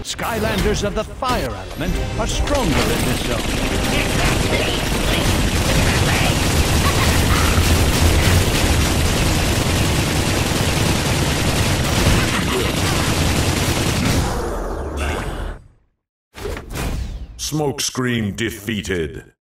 Skylanders of the fire element are stronger in this zone. Smokescreen defeated.